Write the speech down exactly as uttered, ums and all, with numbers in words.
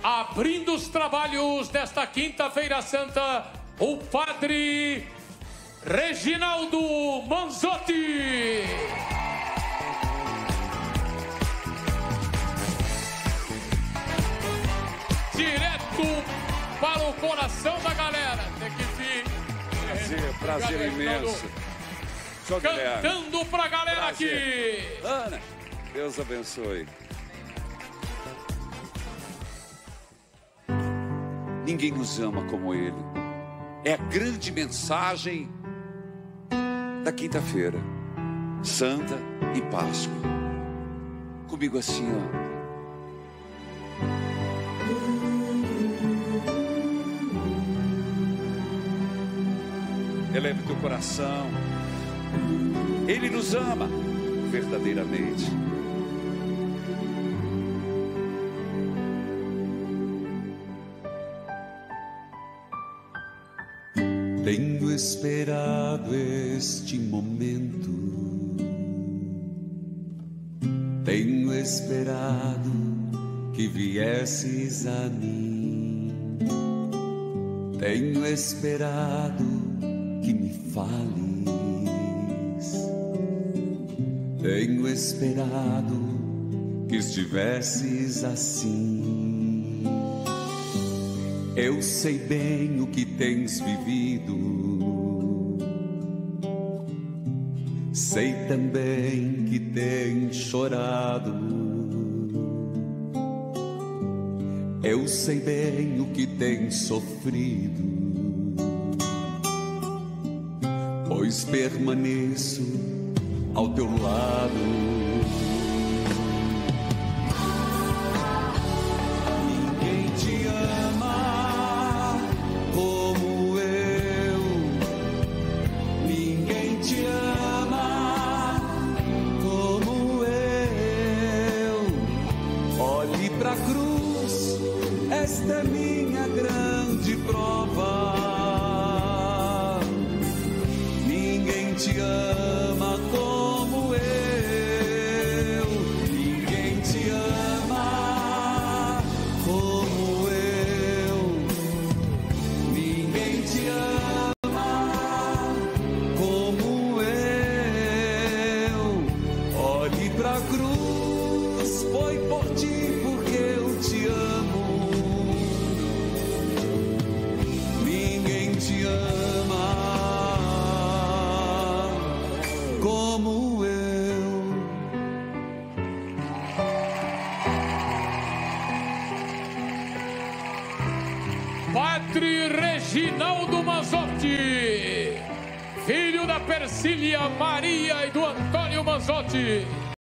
Abrindo os trabalhos desta quinta-feira santa, o padre Reginaldo Manzotti. Direto para o coração da galera. Tem que vir. Prazer, prazer imenso. Cantando pra galera prazer. aqui. Ana, Deus abençoe. Ninguém nos ama como Ele. É a grande mensagem da quinta-feira, Santa e Páscoa. Comigo assim, ó. Eleve teu coração. Ele nos ama verdadeiramente. Tenho esperado este momento, tenho esperado que viesses a mim, tenho esperado que me fales, tenho esperado que estivesses assim. Eu sei bem o que tens vivido, sei também que tens chorado. Eu sei bem o que tens sofrido, pois permaneço ao teu lado. Pra cruz, esta é minha grande prova. Ninguém te ama como eu, ninguém te ama como eu, ninguém te ama como eu. Olhe pra cruz, foi por ti. Eu te amo, ninguém te ama como eu. Padre Reginaldo Manzotti, filho da Persília Maria e do Antônio Manzotti.